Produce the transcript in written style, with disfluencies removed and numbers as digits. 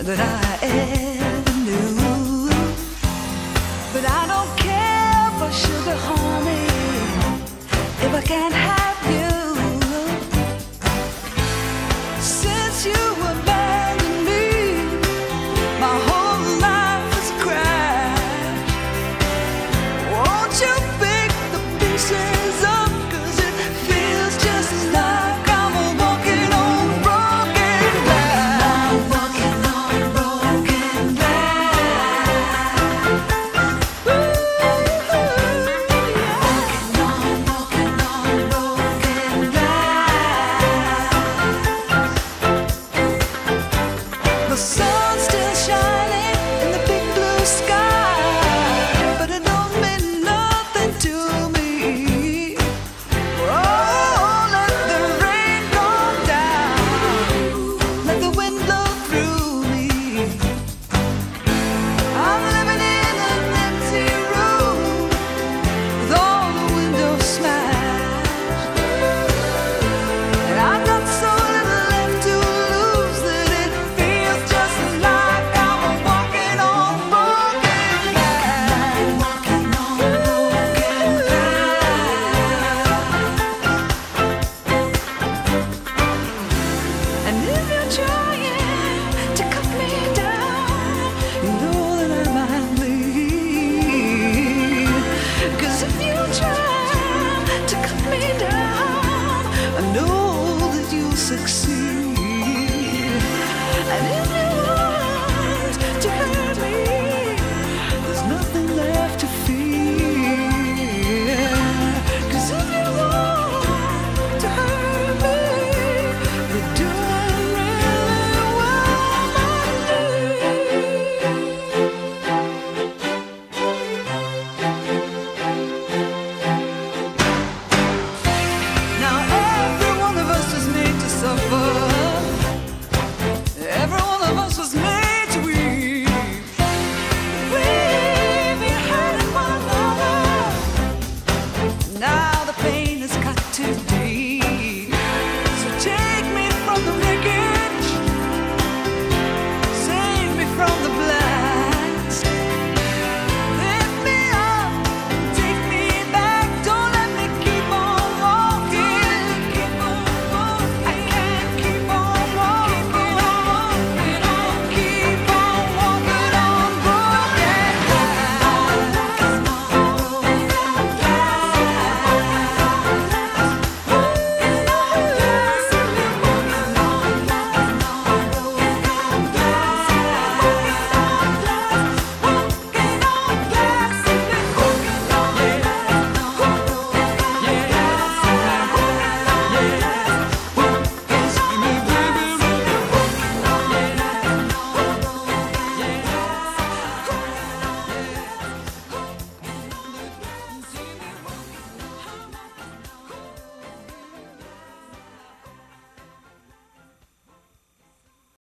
that I ever knew. But I don't care for sugar, honey, if I can't have you. Since you abandoned me, my whole life has crashed. Won't you pick the pieces up, 'cause it feels just like I'm walking on broken glass. I'm walking on broken glass. Ooh, yeah. Walking on broken glass. The sun's